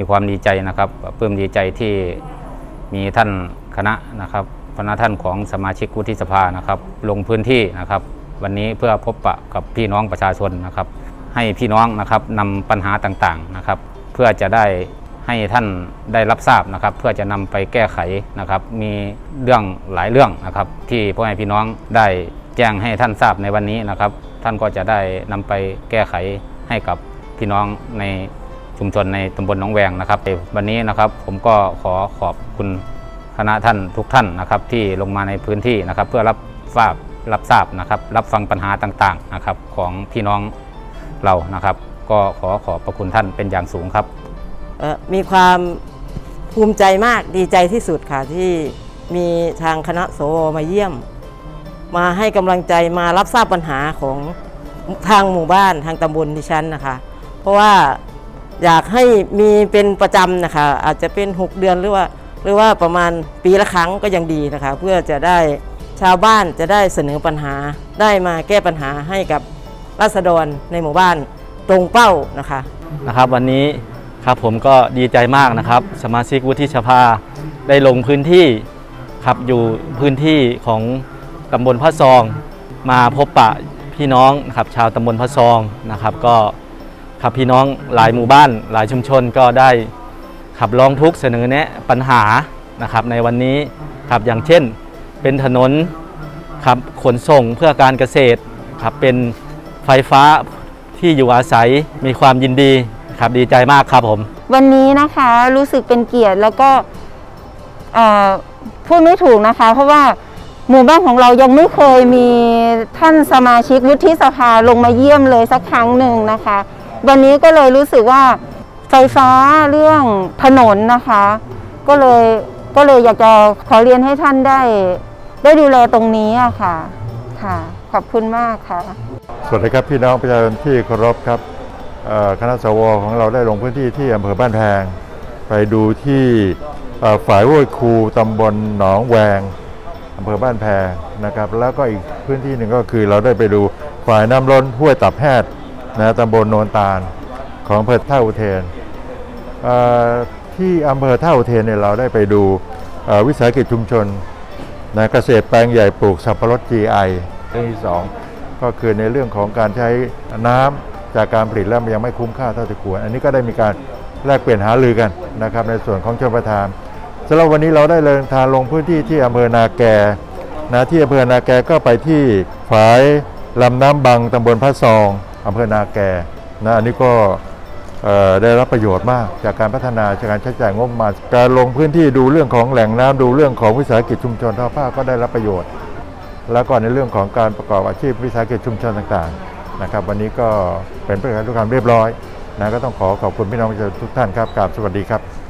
มีความดีใจนะครับปลื้มดีใจที่มีท่านคณะนะครับคณะท่านของสมาชิกวุฒิสภานะครับลงพื้นที่นะครับวันนี้เพื่อพบปะกับพี่น้องประชาชนนะครับให้พี่น้องนะครับนำปัญหาต่างๆนะครับเพื่อจะได้ให้ท่านได้รับทราบนะครับเพื่อจะนำไปแก้ไขนะครับมีเรื่องหลายเรื่องนะครับที่พ่อแม่พี่น้องได้แจ้งให้ท่านทราบในวันนี้นะครับท่านก็จะได้นำไปแก้ไขให้กับพี่น้องในชุมชนในตำบลหนองแวงนะครับวันนี้นะครับผมก็ขอบคุณคณะท่านทุกท่านนะครับที่ลงมาในพื้นที่นะครับเพื่อรับทราบนะครับรับฟังปัญหาต่างๆนะครับของพี่น้องเรานะครับก็ขอบพระคุณท่านเป็นอย่างสูงครับมีความภูมิใจมากดีใจที่สุดค่ะที่มีทางคณะสวมาเยี่ยมมาให้กำลังใจมารับทราบปัญหาของทางหมู่บ้านทางตำบลดิฉันนะคะเพราะว่าอยากให้มีเป็นประจำนะคะอาจจะเป็น6 เดือนหรือว่าประมาณปีละครั้งก็ยังดีนะคะเพื่อจะได้ชาวบ้านจะได้เสนอปัญหาได้มาแก้ปัญหาให้กับราษฎรในหมู่บ้านตรงเป้านะครับวันนี้ครับผมก็ดีใจมากนะครับสมาชิกวุฒิสภาได้ลงพื้นที่ครับอยู่พื้นที่ของตำบลพระซองมาพบปะพี่น้องครับชาวตำบลพระซองนะครับก็ครับพี่น้องหลายหมู่บ้านหลายชุมชนก็ได้ขับร้องทุกข์เสนอแนะปัญหานะครับในวันนี้ครับอย่างเช่นเป็นถนนครับขนส่งเพื่อการเกษตรครับเป็นไฟฟ้าที่อยู่อาศัยมีความยินดีครับดีใจมากครับผมวันนี้นะคะรู้สึกเป็นเกียรติแล้วก็พูดไม่ถูกนะคะเพราะว่าหมู่บ้านของเรายังไม่เคยมีท่านสมาชิกวุฒิสภาลงมาเยี่ยมเลยสักครั้งหนึ่งนะคะวันนี้ก็เลยรู้สึกว่าไฟฟ้าเรื่องถนนนะคะก็เลยอยากจะขอเรียนให้ท่านได้ดูแลตรงนี้ค่ะขอบคุณมากค่ะสวัสดีครับพี่น้องประชาชนที่เคารพครับคณะสวของเราได้ลงพื้นที่ที่อำเภอบ้านแพงไปดูที่ฝ่ายห้วยคูตำบลหนองแวงอำเภอบ้านแพงนะครับแล้วก็อีกพื้นที่หนึ่งก็คือเราได้ไปดูฝ่ายน้ำล้นห้วยตับแฮดนะตำบลโนนตาลของอำเภอท่าอุเทนที่อำเภอท่าอุเทนเนี่ยเราได้ไปดูวิสาหกิจชุมชนนะเกษตรแปลงใหญ่ปลูกสับปะรด GI เรื่องที่2ก็คือในเรื่องของการใช้น้ำจากการผลิตแล้วมันยังไม่คุ้มค่าเท่าที่ควรอันนี้ก็ได้มีการแลกเปลี่ยนหารือกันนะครับในส่วนของชลประทานสำหรับวันนี้เราได้เดินทางลงพื้นที่ที่อำเภอนาแกนะที่อำเภอนาแกก็ไปที่ฝายลำน้ำบังตำบลพระซองอำเภอนาแกนะอันนี้ก็ได้รับประโยชน์มากจากการพัฒนาจากการใช้จ่ายงบประมาณการลงพื้นที่ดูเรื่องของแหล่งน้ำดูเรื่องของวิสาหกิจชุมชนทอผ้าก็ได้รับประโยชน์แล้วก็ในเรื่องของการประกอบอาชีพวิสาหกิจชุมชนต่างๆนะครับวันนี้ก็เป็นไปด้วยความเรียบร้อยนะก็ต้องขอบคุณพี่น้องประชาชนทุกท่านครับกราบสวัสดีครับ